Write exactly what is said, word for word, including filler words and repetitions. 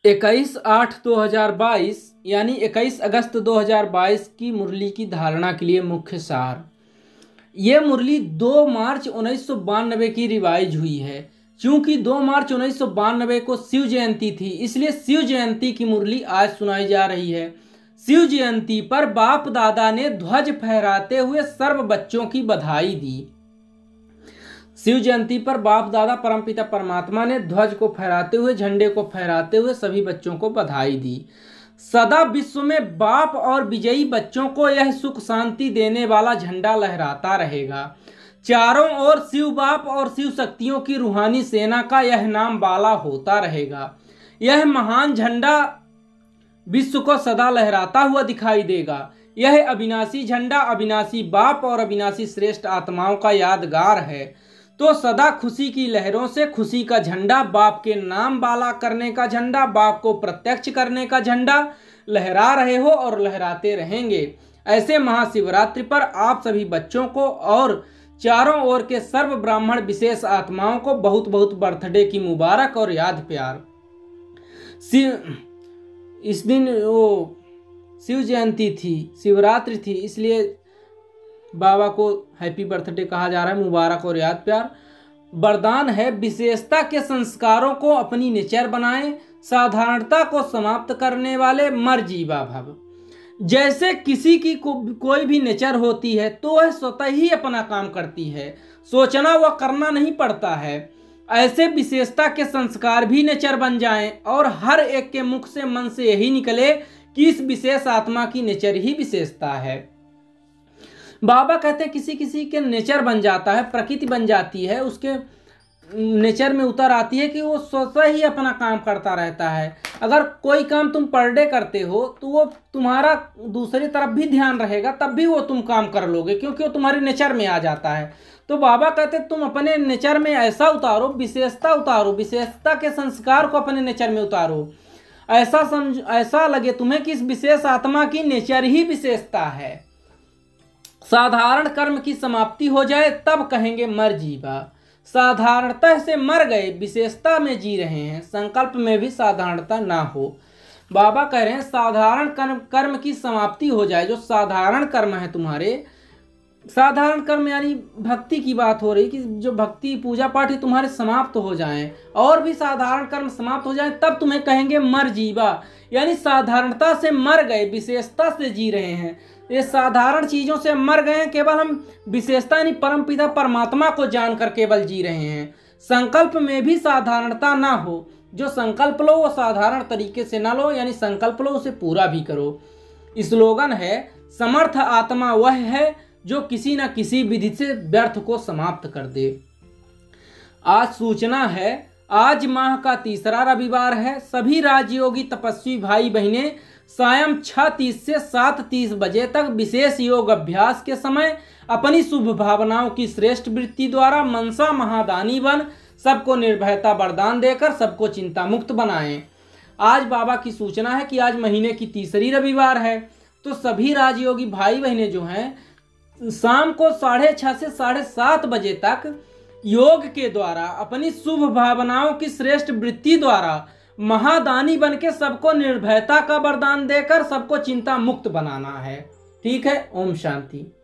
इक्कीस आठ दो हज़ार बाईस यानी इक्कीस अगस्त दो हज़ार बाईस की मुरली की धारणा के लिए मुख्य सार। ये मुरली दो मार्च उन्नीस सौ बानवे की रिवाइज हुई है। चूंकि दो मार्च उन्नीस सौ बानवे को शिव जयंती थी, इसलिए शिव जयंती की मुरली आज सुनाई जा रही है। शिव जयंती पर बाप दादा ने ध्वज फहराते हुए सर्व बच्चों की बधाई दी। शिव जयंती पर बाप दादा परमपिता परमात्मा ने ध्वज को फहराते हुए, झंडे को फहराते हुए सभी बच्चों को बधाई दी। सदा विश्व में बाप और विजयी बच्चों को यह सुख शांति देने वाला झंडा लहराता रहेगा। चारों ओर शिव बाप और शिव शक्तियों की रूहानी सेना का यह नाम बाला होता रहेगा। यह महान झंडा विश्व को सदा लहराता हुआ दिखाई देगा। यह अविनाशी झंडा अविनाशी बाप और अविनाशी श्रेष्ठ आत्माओं का यादगार है। तो सदा खुशी की लहरों से खुशी का झंडा, बाप के नाम बाला करने का झंडा, बाप को प्रत्यक्ष करने का झंडा लहरा रहे हो और लहराते रहेंगे। ऐसे महाशिवरात्रि पर आप सभी बच्चों को और चारों ओर के सर्व ब्राह्मण विशेष आत्माओं को बहुत बहुत बर्थडे की मुबारक और याद प्यार। शिव इस दिन वो शिव जयंती थी, शिवरात्रि थी, इसलिए बाबा को हैप्पी बर्थडे कहा जा रहा है, मुबारक और याद प्यार। वरदान है विशेषता के संस्कारों को अपनी नेचर बनाएं, साधारणता को समाप्त करने वाले मर जीवा भव। जैसे किसी की को, कोई भी नेचर होती है तो वह स्वतः ही अपना काम करती है, सोचना व करना नहीं पड़ता है। ऐसे विशेषता के संस्कार भी नेचर बन जाएं और हर एक के मुख से मन से यही निकले कि इस विशेष आत्मा की नेचर ही विशेषता है। बाबा कहते हैं किसी किसी के नेचर बन जाता है, प्रकृति बन जाती है, उसके नेचर में उतर आती है कि वो स्वतः ही अपना काम करता रहता है। अगर कोई काम तुम पर डे करते हो तो वो तुम्हारा दूसरी तरफ भी ध्यान रहेगा, तब भी वो तुम काम कर लोगे, क्योंकि वो तुम्हारे नेचर में आ जाता है। तो बाबा कहते तुम अपने नेचर में ऐसा उतारो, विशेषता उतारो, विशेषता के संस्कार को अपने नेचर में उतारो। ऐसा समझ ऐसा लगे तुम्हें कि इस विशेष आत्मा की नेचर ही विशेषता है। साधारण कर्म की समाप्ति हो जाए तब कहेंगे मर जीवा। साधारणता से मर गए, विशेषता में जी रहे हैं, संकल्प में भी साधारणता ना हो। बाबा कह रहे हैं साधारण कर्म कर्म की समाप्ति हो जाए। जो साधारण कर्म है तुम्हारे, साधारण कर्म यानी भक्ति की बात हो रही कि जो भक्ति पूजा पाठ है तुम्हारे समाप्त हो जाएं और भी साधारण कर्म समाप्त हो जाएं, तब तुम्हें कहेंगे मर जीवा। यानी साधारणता से मर गए, विशेषता से जी रहे हैं। ये साधारण चीज़ों से मर गए हैं, केवल हम विशेषता यानी परमपिता परमात्मा को जानकर केवल जी रहे हैं। संकल्प में भी साधारणता ना हो। जो संकल्प लो वो साधारण तरीके से ना लो, यानी संकल्प लो उसे पूरा भी करो। स्लोगन है समर्थ आत्मा वह है जो किसी न किसी विधि से व्यर्थ को समाप्त कर दे। आज सूचना है, आज माह का तीसरा रविवार है। सभी राजयोगी तपस्वी भाई बहनें सायं छह तीस से सात तीस बजे तक विशेष योग अभ्यास के समय अपनी शुभ भावनाओं की श्रेष्ठ वृत्ति द्वारा मनसा महादानी बन सबको निर्भयता वरदान देकर सबको चिंता मुक्त बनाएं। आज बाबा की सूचना है कि आज महीने की तीसरी रविवार है, तो सभी राजयोगी भाई बहनें जो हैं शाम को साढ़े छः से साढ़े सात बजे तक योग के द्वारा अपनी शुभ भावनाओं की श्रेष्ठ वृत्ति द्वारा महादानी बन के सबको निर्भयता का वरदान देकर सबको चिंता मुक्त बनाना है। ठीक है, ओम शांति।